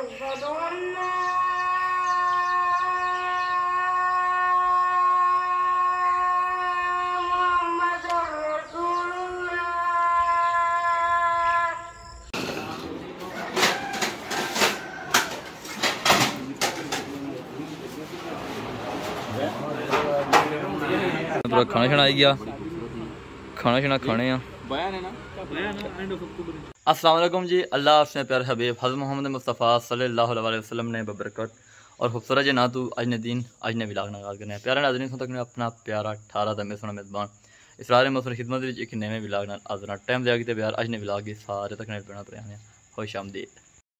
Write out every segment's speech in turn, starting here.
खाना शाना आई गया, खाना शाना खाने अस्सलाम वालेकुम जी। अल्लाह अपने प्यारे हबीब हज़रत मोहम्मद मुस्तफ़ा सल्लल्लाहु अलैहि वसल्लम ने बबरकत और खूबसूरत जे नातू आज ने दिन आज ने विलाग नागाज करने प्यारे नाज़रीन तक अपना प्यारा 18 दा मेरा मेज़बान इसरार मौसम खिदमत एक नवे विलाग नाल हाज़र टाइम दे आगे प्यार आज ने विलाग की सारे तक पैना पे खुश आमदीद।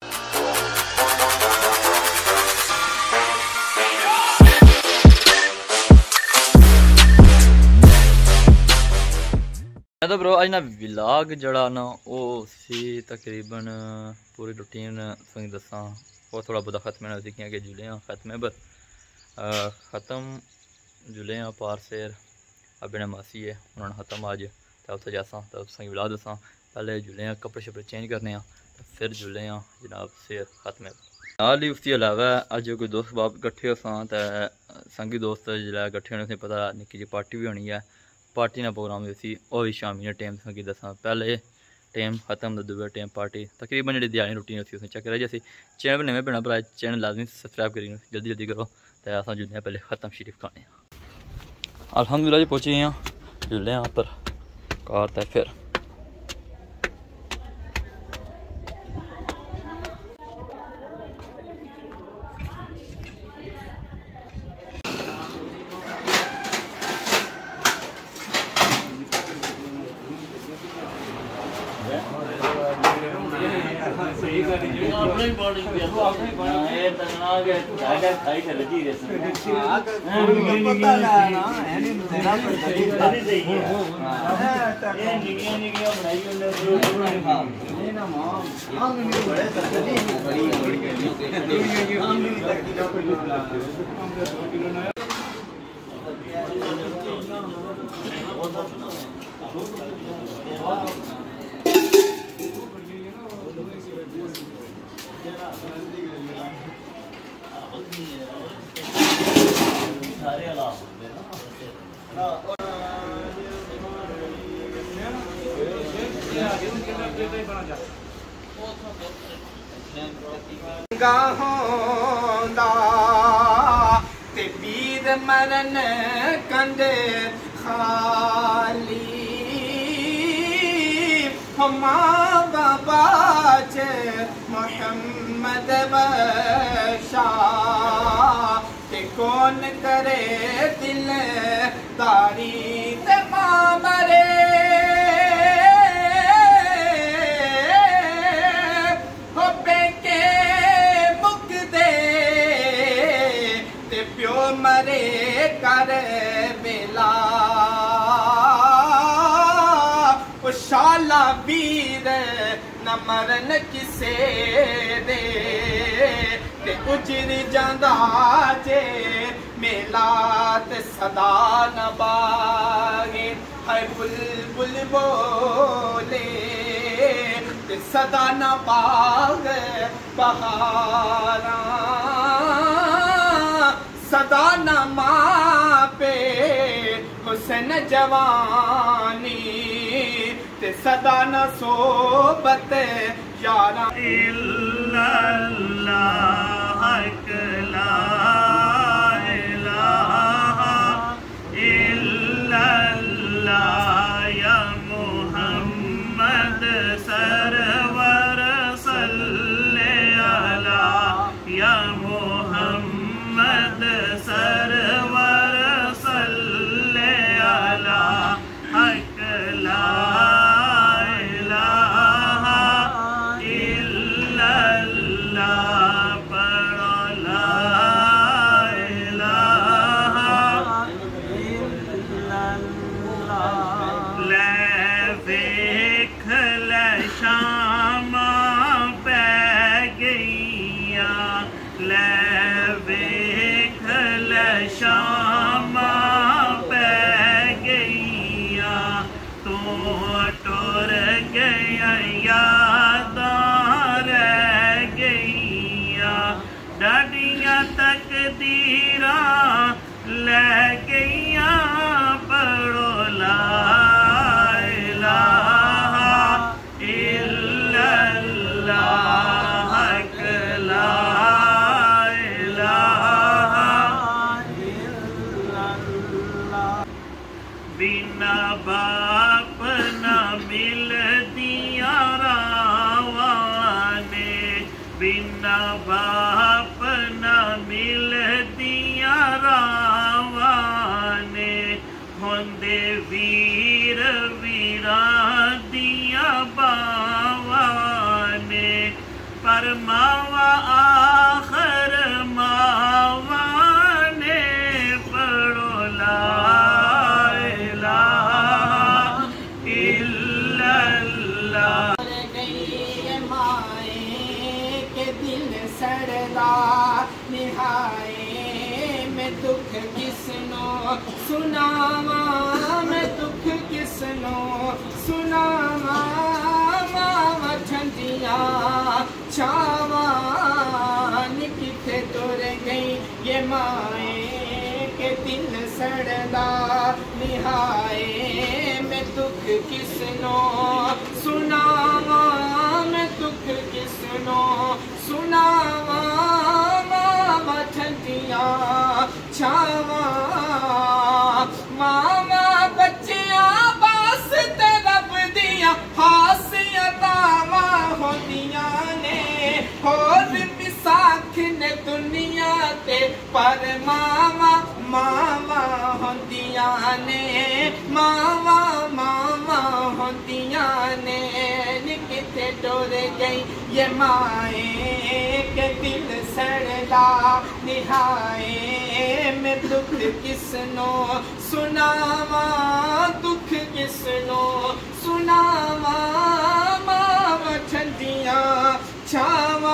तो ब्रो अज ना विलाग जड़ा ना वो सी तकरीबन पूरी रूटीन तुम दसा वो थोड़ा बहुत खत्म है सीखियाँ कि जुलियाँ खत्म है बस ख़त्म जुलियाँ पार सेर अब ने मासी है उन्होंने ख़त्म अज तो उत्थे जासा तो तुसें विला दसा पहले जुलियाँ कपड़े शपड़े चेंज करने तो फिर जुलियाँ जनाब सेर खत्म है नाल ही उसके अलावा अज कोई दोस्त बाप कट्ठे हो तो संगी दोस्त जिसलै कट्ठे होने पता निक्की जी पार्टी भी होनी है पार्टी ना प्रोग्राम सी और भी शामी ने टाइम की दसा पहले टाइम खत्म तो दूसरा टाइम पार्टी तकरीबन जी दिहाड़ी रूटीन उसी उसमें चक्कर है जैसे चैनल पर नवे भैन भरा चैनल लाजमी सब्सक्राइब करी जल्दी जल्दी करो तो अस जुलने पहले खत्म शरीफ खाने अल्हम्दुलिल्लाह जी पहुँचे हैं जुलने पर कार तो फिर ते पीर मरन कंद खाली हमा बाबा च मोहम्मद बशा ते कौन करे दिलदारी ते मां मरे मरे कर बेला शाला वीर न मरन किसे दे ते उजर जांदा जे मेला ते सदा न बागे है बुलबुल बोले ते सदा न बाग बहारा सदा न मापे हुसन जवानी ते सदा न सोबत यारा इल्लल्लाह ला इलाहा इल्लल्लाह या मुहम्मद सरवर सल्ले अला या मुहम्मद सरवर सल्ले अला हक ला इलाहा इल्लल्लाह पढ़ो ला इलाहा इल्लल्लाह ले देख ले शामा पै गईया ले शामा पै गईया तू टुर गया यादां रह गईया गईया डाडियां तकदीरां ले गईया पढ़ो ला इलाहा इल्लल्लाह ला इलाहा इल्लल्लाह। बिना बाप ना मिलदिया रावाने बिना बाप ना मिलदिया रावाने होंदे वीर वीरा दिया बावाने पर मावा आखर मावाने पढ़ो ला इलाहा इल्लल्लाह। सड़दा निहाए मैं दुख किसनो सुनावा मैं दुख किसनो सुनावा मावा ठंडिया छावा किथे तुर गई ये माए के दिल सड़दा निहाए मैं दुख किसनो सुनावा मैं दुख किसनो सुनावा मामा ठंडिया छावा मामा बच्चिया बस ते रब दिया हासियतावा होंदिया ने होर विसाख ने दुनिया ते पर मामा मामा होंदिया ने मामा मामा होंदिया ने किथे टुर गई ये माए के दिल सड़दा निहाए मैं दुख किसनो सुनावा दुख किसनो सुनावा मावा ठंडिया छावा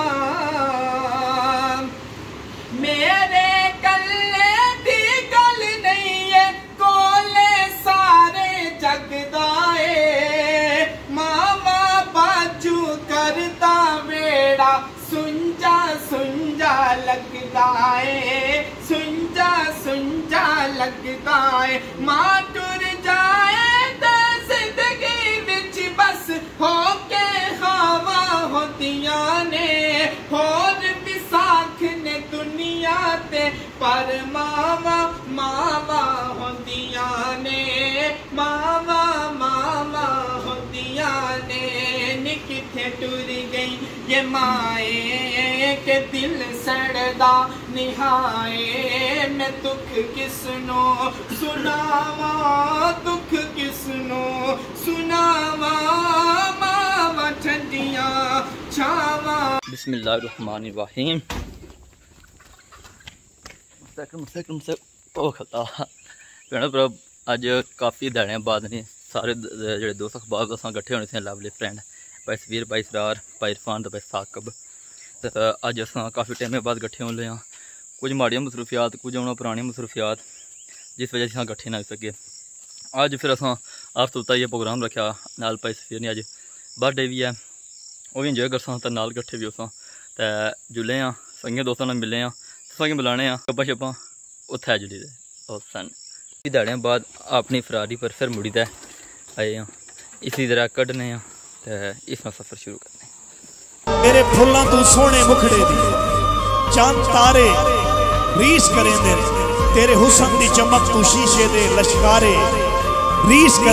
मेरे कल्ले दी गल नहीं है कोले सारे जगदाए मामा बाजू करता बेड़ा सुंजा सुंजा लगदा है सुंजा सुंजा लगदा है मां टुर जाए ते जिंदगी विच बस होके हवा होंदिया ने होर विसाख ने दुनिया ते पर मावा मावा होंदिया ने मावा मावा होंदिया ने किथे टुर गई ये माए के दिल सड़दा निहाए मैं दुख किसनो सुनावा दुख किसनो सुनावा मावा ठंडिया छावा। बिस्मिल्लाहिर्रहमानिर्रहीम। भैन अज काफ़ी दिनों बाद ने सारे जो दोस्त अखबार दोस्त कट्ठे होने से लवली फ्रेंड भाई सवीर भाई सरार भाई इरफान तो भाई साकब तो अज अस काफ़ी टाइम बाद कट्ठे होने हाँ कुछ माड़ियां मसरूफियात कुछ उन्होंने पुरानी मसरूफियात जिस वजह से कट्ठे ना हो सके। अज फिर अस हर सुता ये प्रोग्राम रखा नाल भाई सफीर ने अज बर्थडे भी है वो भी इंजॉय करसा तो नाल कट्ठे भी उस जुले हाँ संगे दोस्तों ने मिले हाँ संगे बुलाने गप्पा शप्पा उत्थे जुड़ी दे सन दिहाड़ियों बाद अपनी फरारी पर फिर मुड़ी दे आए हाँ इसी तरह कढ़ने हाँ तो इसमें सफ़र शुरू करने। मेरे फुल्लां तू सोने मुखड़े दी चांद तारे रीस करेंदे तेरे हुस्न दी चमक तू शीशे दे लश्कारे रीस कर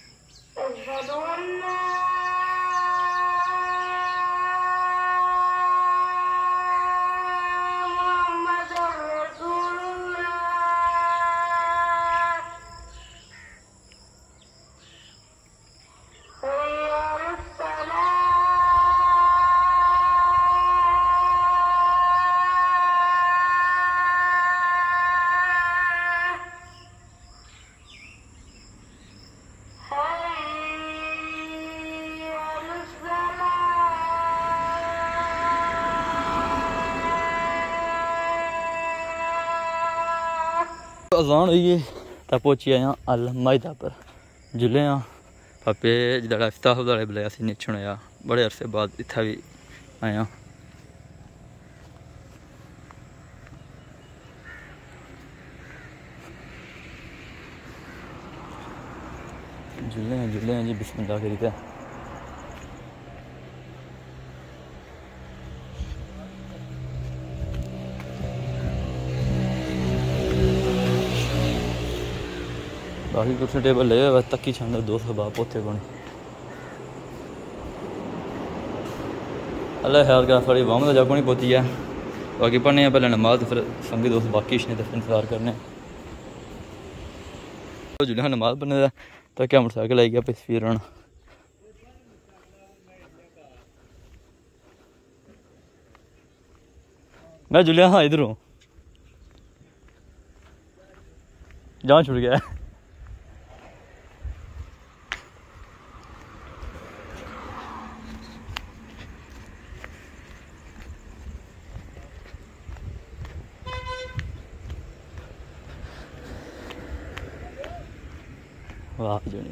अजान हुई है तो पहुंची आया अल मायदा पर जुले हाँ पापे जरा इफ्ताह बुलाया सी निछन होया बड़े अरसे बाद इतना भी आया जुले हैं जी बिस्मिल्लाह करीता बाकी कुर्सी टेबल ले बस तक ही छान 200 बाप पोते को अल्लाह खैर का थोड़ी वाम तो जागो नहीं पोती है बाकी पढ़ने हैं पहले नमाज फिर संगी दोस्त बाकी इसने तो इंतजार करने जुलिया नमाज पढ़ने का तो क्या मोटरसाइकिल आई गया पे फिर आना मैं जुलिया हाँ इधर हूँ जान छुड़ गया वाह जुलिया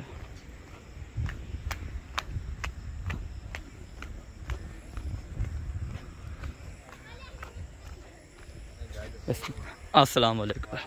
अस्सलाम वालेकुम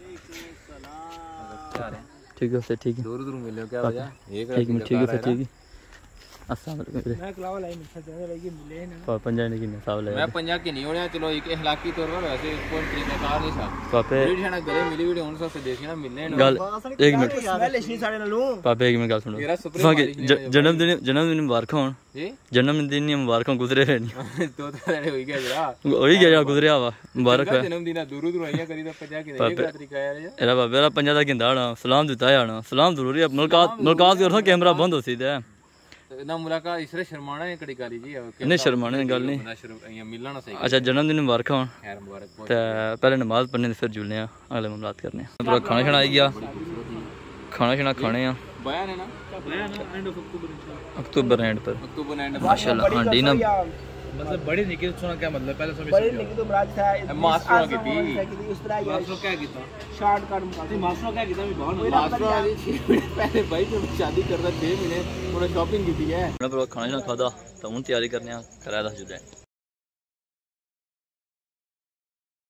ठीक है ठीक है दूर मिले क्या वजह एक मिनट ठीक है ठीक है अस्सलाम वालेकुम मैं क्लावा लाई मिल सकते हैं लेकिन मिले ना पंजाब ने कितने साहब ले मैं पंजाब के नहीं होया चलो एक इखलाकी तौर पर वैसे कोई तरीका कार नहीं साहब पापे वीडियो गले मिली वीडियो उन से देखी ना मिलने गल एक मिनट पापे एक मिनट गल सुनो जन्मदिन मुबारक होन जी जन्मदिन मुबारक गुजरे नहीं तो हो गया जरा हो ही गया गुजरिया वा मुबारक है जन्मदिन दूर आइया करी तो पंजाब के नहीं तरीका यार एरा बाबे रा पंजाब दा गिंदा आना सलाम दिता है आना सलाम जरूरी है मुलाकात करो कैमरा बंद हो सीधा ना मुलाकात इसरे शर्माना है कड़ी गाली जी नहीं शर्माने गल नहीं मिलना सही अच्छा जन्मदिन मुबारक होन खैर मुबारक तो पहले नमाज पढ़ने फिर जुलने अगले मामलात करने पूरा खाना खाना आई गया खाना खाने हैं बयान है ना एंड ऑफ अक्टूबर एंड पर माशाल्लाह हां डी ना मतलब बड़ी निकी सुना क्या मतलब पहले समझ बड़ी निकी तो बरात था मास्टर की थी उस तरह मास्टर क्या कीता शॉर्ट कट मास्टर क्या कीता भी बहुत मास्टर आज 6 महीने पहले भाई जब शादी कर रहा 6 महीने पूरा शॉपिंग की थी है ना खाना खादा तो हम तैयारी करने कराया था जुले